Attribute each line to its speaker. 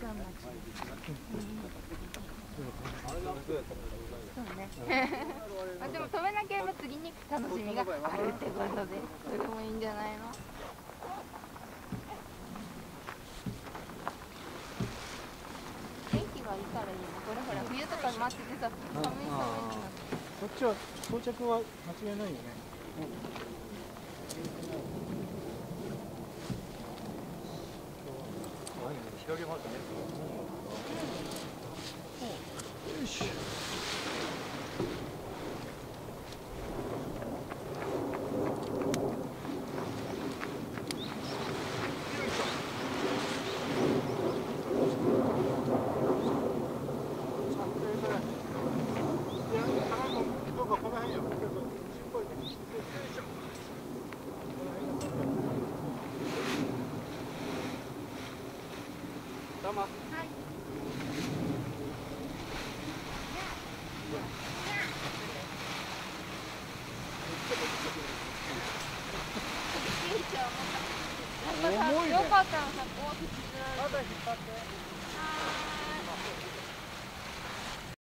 Speaker 1: んな気が。そうね。あ、でも止めなければ次に楽しみがあるってことで、それもいいんじゃないの。天気がいいからいいの。これほら冬とか待っててさ、寒い寒いってなって。
Speaker 2: こっちは到着は間違いないよね。広げますね。よいしょ。
Speaker 1: はい。重いね。よかったらさ、こう引っ張って。